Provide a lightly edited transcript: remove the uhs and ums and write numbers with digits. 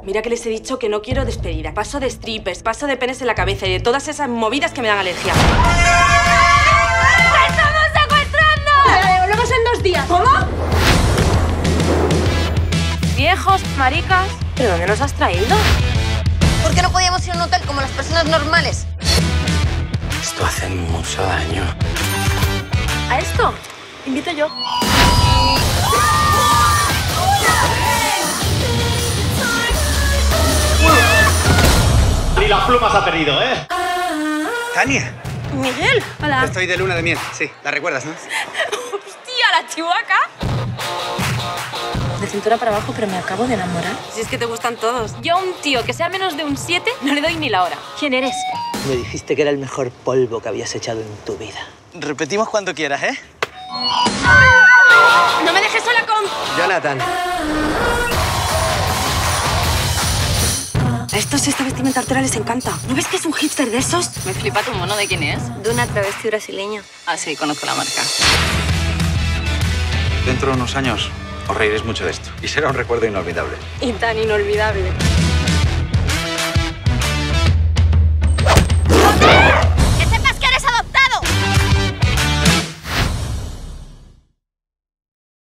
Mira que les he dicho que no quiero despedida. Paso de strippers, paso de penes en la cabeza y de todas esas movidas que me dan alergia. ¡Te estamos secuestrando! ¡Te la devolvemos en 2 días! ¿Cómo? Viejos, maricas... ¿Pero dónde nos has traído? ¿Por qué no podíamos ir a un hotel como las personas normales? Esto hace mucho daño. ¿A esto? Invito yo. Ni las plumas ha perdido, ¿eh? Tania, Miguel, hola. estoy de luna de miel. Sí, la recuerdas, ¿no? ¡Hostia, la chihuahua! De cintura para abajo, pero me acabo de enamorar. Si es que te gustan todos. Yo a un tío que sea menos de un 7 no le doy ni la hora. ¿Quién eres? Me dijiste que era el mejor polvo que habías echado en tu vida. Repetimos cuando quieras, ¿eh? ¡No me dejes sola con... Jonathan. A estos esta vestimenta artera les encanta. ¿No ves que es un hipster de esos? Me flipa tu mono, ¿de quién es? De una travesti brasileña. Ah, sí, conozco la marca. Dentro de unos años os reiréis mucho de esto y será un recuerdo inolvidable. Y tan inolvidable.